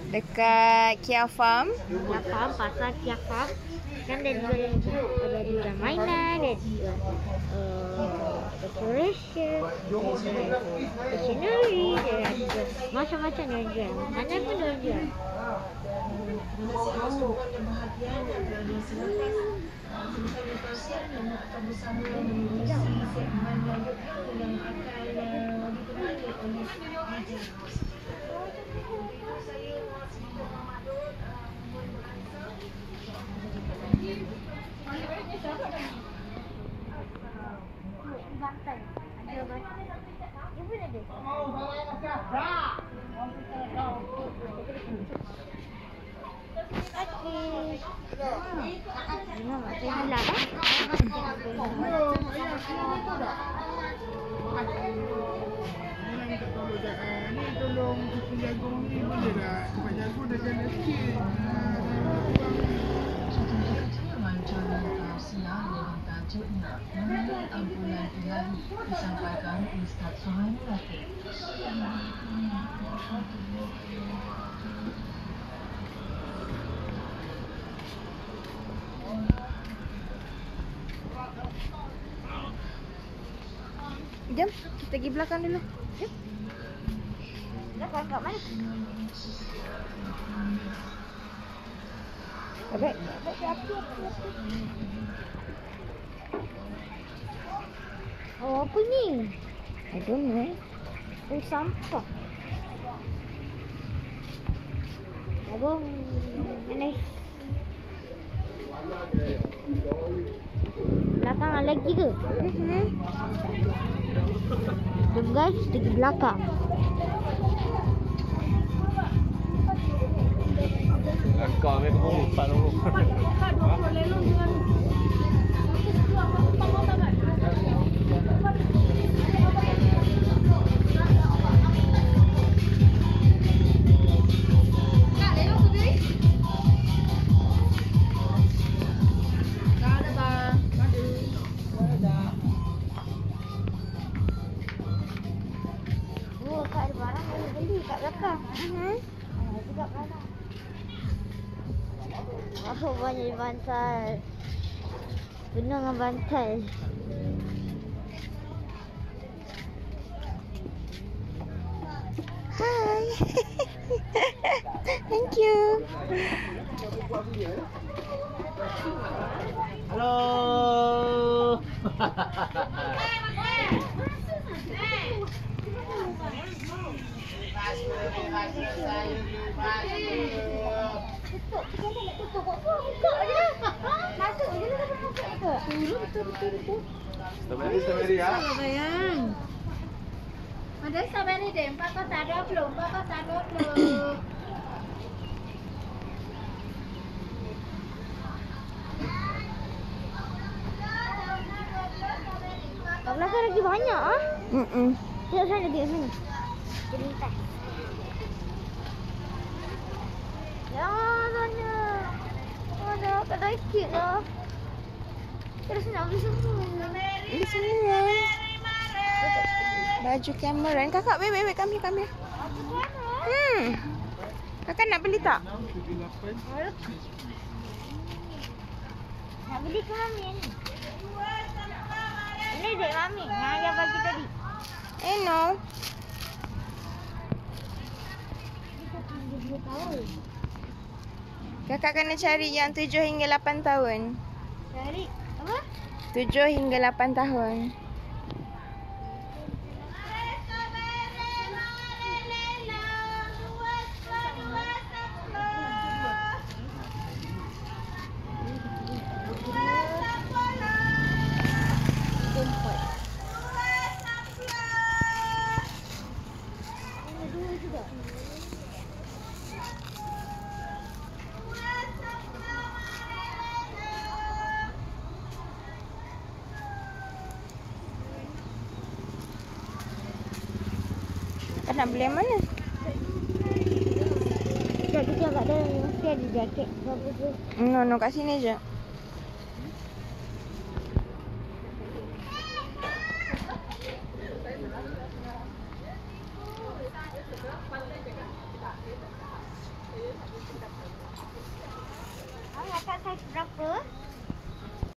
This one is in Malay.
Dekat Kia Farm. Kia Farm, pasar Kia Farm. Kan dia jual mainan, dia jual decoration, dia jual stationery, dia jual macam-macam dia jual. Makanan pun dia jual. Bantal. Ada bantal. Dia pun ada. Tolong kucing jagung ni boleh tak? Kucing jagung dah jalan sikit. Mengenai ampunan ilahi disampaikan Ustaz Suhaimi Latif. Jom, kita pergi belakang dulu. Jom. Belakang kat mana? Baik. Oh, apa ni? I don't know. Oh, sampah. Abang, ni. Belakang ada lagi ke? Jom guys, pergi belakang. Belakang ni kau umpat dulu. Oh, kat ada barang boleh beli kat belakang. Itu kat belakang. Oh, banyak bantal. Penuh dengan bantal. Hi. Thank you. Hello. Tutup. Buka je lah. Masuk je lah. Betul. Strawberry ya. Sayang. Ada strawberry deh, 4 kotak 20, 4 kotak 20. Kat belakang lagi banyak ah. Tengok sana. Dia lintas. Ya, sana. Ada kat Daikit lah. Terus nak beli semua. Beli semua. Baju Cameron. Kakak, wait. Come here. Kakak nak beli tak? Nak beli ke Mami ni? Ini dek Mami yang dia bagi tadi. No. Kakak kena cari yang 7 hingga 8 tahun. Cari apa? 7 hingga 8 tahun. Kakak nak beli yang mana? Sekejap kita kat dalam mesti ada jaket ke apa tu. No, kat sini je. saiz berapa?